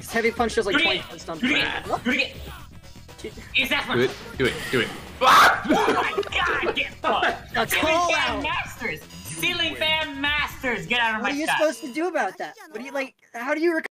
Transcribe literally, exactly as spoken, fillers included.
His heavy punch does like Do it twenty again. stun. Do it again. Do it again. Is that Do it, do it, do it. Oh my god, get fucked! That's Ceiling all fan out. masters! Ceiling fan masters! Get out of What my are you shot! supposed to do about that? What do you like? How do you recover?